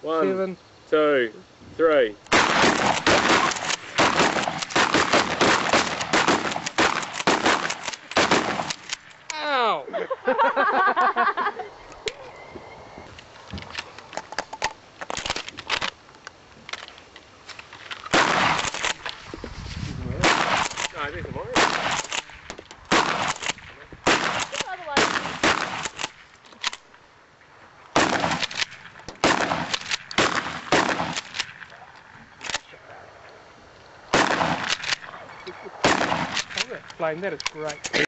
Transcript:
One, 7. 2, 3. Ow! No, this is mine. Flame, that is great.